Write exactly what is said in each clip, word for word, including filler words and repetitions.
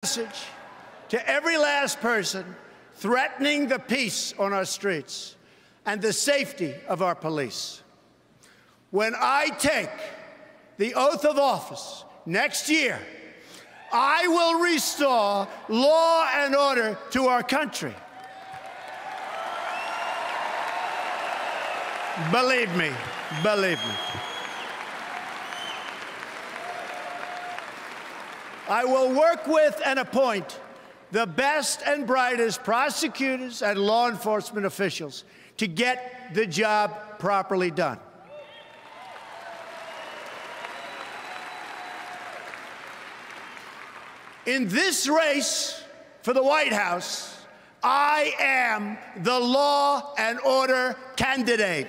message to every last person threatening the peace on our streets and the safety of our police. When I take the oath of office next year, I will restore law and order to our country. Believe me, believe me. I will work with and appoint the best and brightest prosecutors and law enforcement officials to get the job properly done. In this race for the White House, I am the law and order candidate.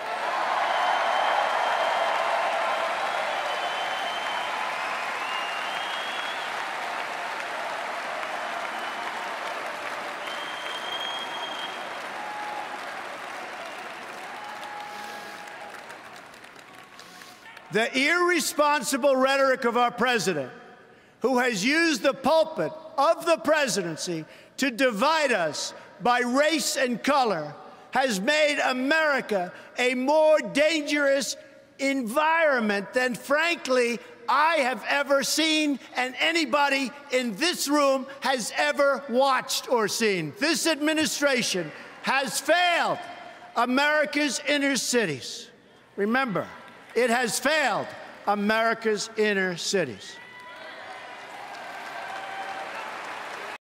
The irresponsible rhetoric of our president, who has used the pulpit of the presidency to divide us by race and color, has made America a more dangerous environment than, frankly, I have ever seen and anybody in this room has ever watched or seen. This administration has failed America's inner cities. Remember, it has failed America's inner cities.